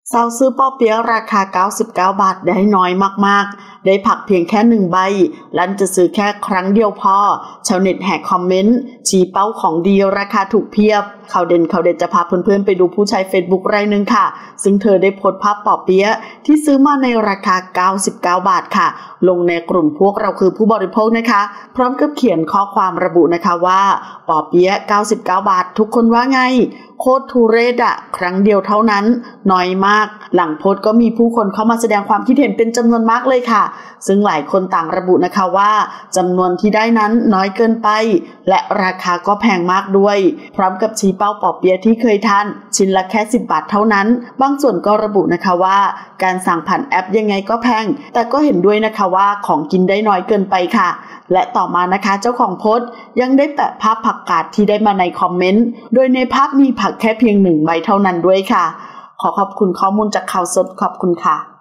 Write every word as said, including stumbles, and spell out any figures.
เซาซื้อปอเปี๊ยะราคาเก้าสิบเก้าบาทได้น้อยมากๆได้ผักเพียงแค่หนึ่งใบลั่นจะซื้อแค่ครั้งเดียวพอชาวเน็ตแหกคอมเมนต์ชี้เป้าของดีราคาถูกเพียบข่าวเด่นข่าวเด็ดจะพาเพื่อนๆไปดูผู้ใช้ Facebook รายนึงค่ะซึ่งเธอได้โพสต์ภาพปอเปี๊ยะที่ซื้อมาในราคาเก้าสิบเก้าบาทค่ะลงในกลุ่มพวกเราคือผู้บริโภคนะคะพร้อมกับเขียนข้อความระบุนะคะว่าปอเปี๊ยะเก้าสิบเก้าบาททุกคนว่าไงโคตรทุเรศอะครั้งเดียวเท่านั้นน้อยมากหลังโพสต์ก็มีผู้คนเข้ามาแสดงความคิดเห็นเป็นจำนวนมากเลยค่ะซึ่งหลายคนต่างระบุนะคะว่าจำนวนที่ได้นั้นน้อยเกินไปและราคาก็แพงมากด้วยพร้อมกับชี้เป้าปอเปี๊ยะที่เคยทานชิ้นละแค่สิบบาทเท่านั้นบางส่วนก็ระบุนะคะว่าการสั่งผ่านแอปยังไงก็แพงแต่ก็เห็นด้วยนะคะว่าของกินได้น้อยเกินไปค่ะและต่อมานะคะเจ้าของโพสต์ยังได้แปะภาพผักกาดที่ได้มาในคอมเมนต์โดยในภาพมีผักแค่เพียงหนึ่งใบเท่านั้นด้วยค่ะขอขอบคุณข้อมูลจากข่าวสดขอบคุณค่ะ